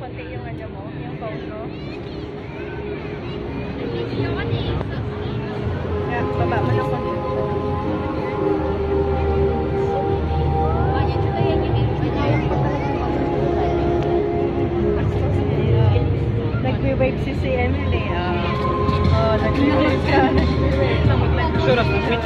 konti yung ano mo, yung phone mo. Yeah, baba mo lang konti. Nagbe-wave si Emily. Nagbe-wave ka. Sure, nag-wave.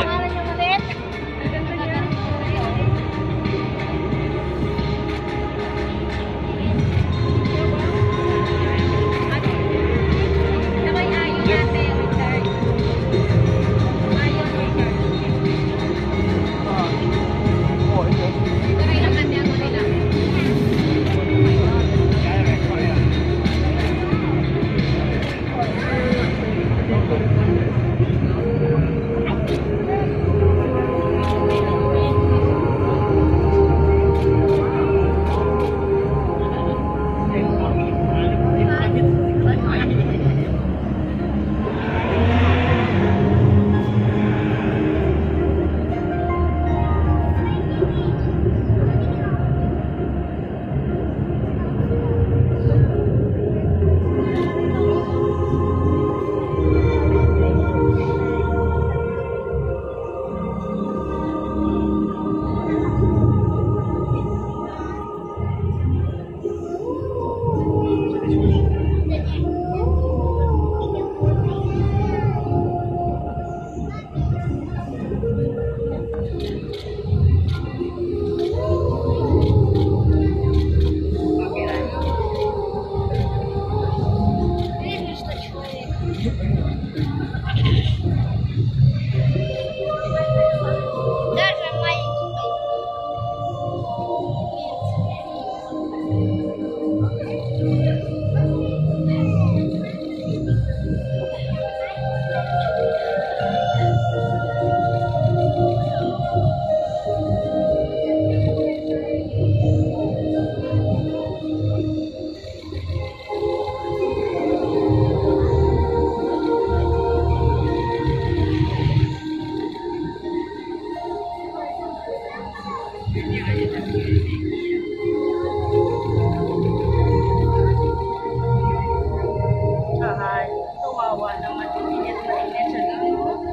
Kawawa naman. Init na init siya lang.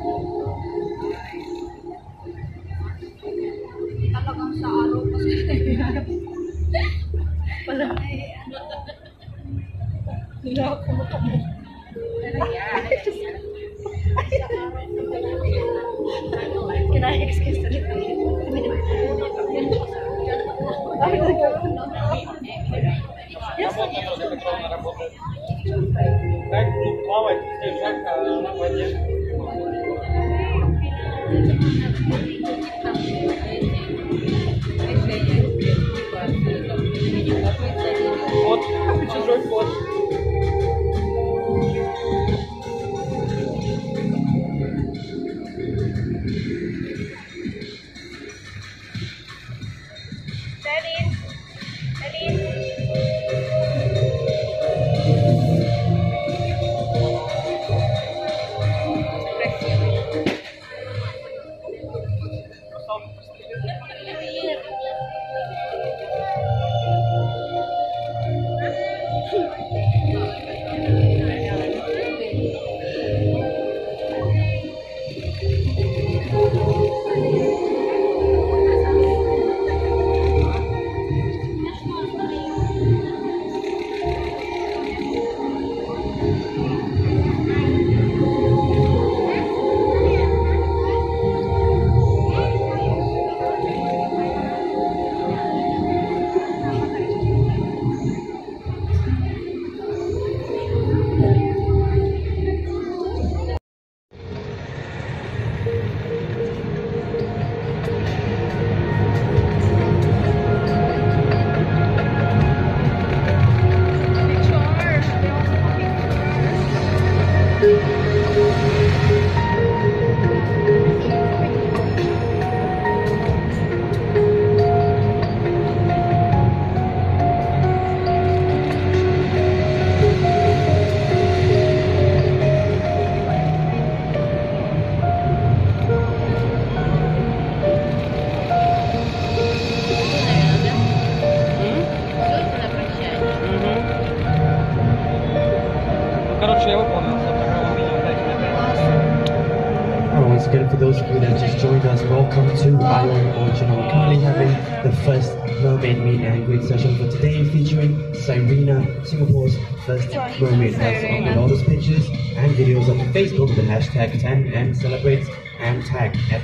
Talagang sa araw kasi. Wala. Wala ako makamot. Kina-excuse na rin. Yes, Так, плавать, держать на воде. Вот, чужой кот. Alright, once again, for those of you that just joined us, welcome to Ion Orchard. We're currently having the first mermaid meet and greet session for today, featuring Cyrena, Singapore's first mermaid. Let's upload all those pictures and videos up to Facebook with the hashtag 10mcelebrates and tag at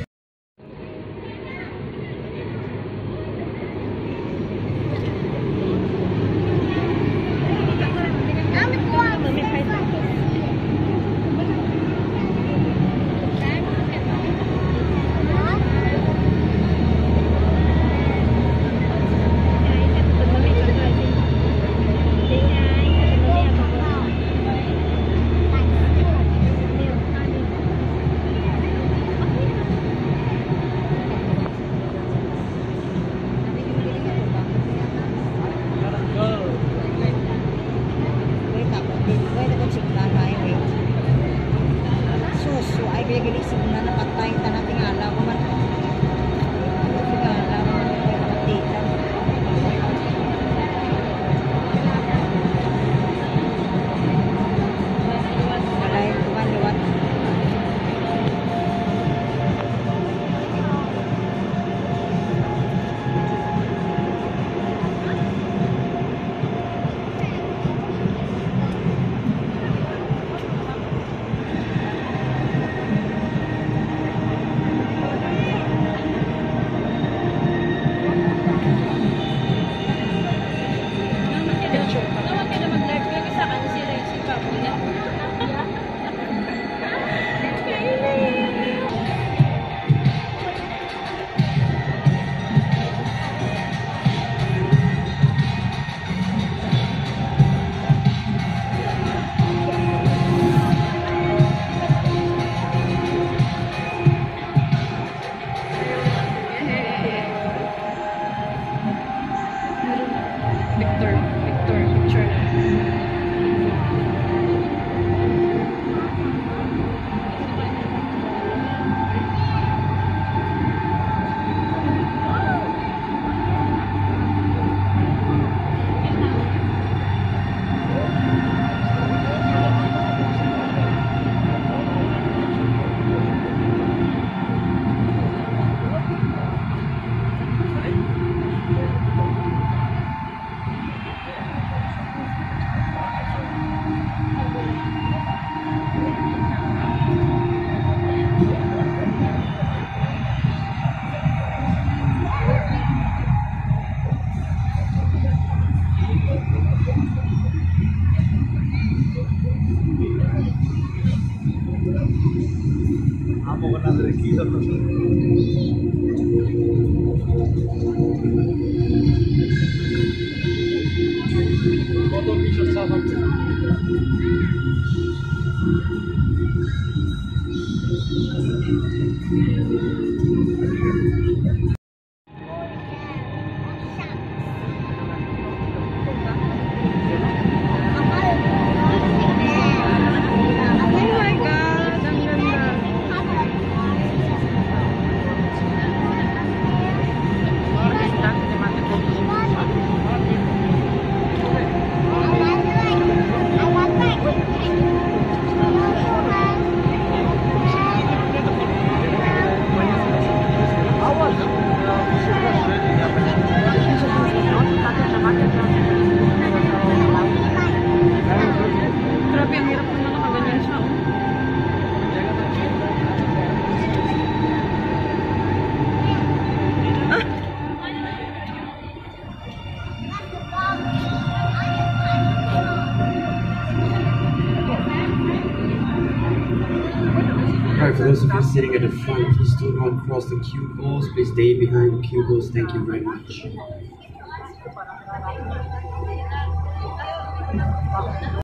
For those of you sitting at the front, please do not cross the cubicles. Please stay behind the cubicles. Thank you very much.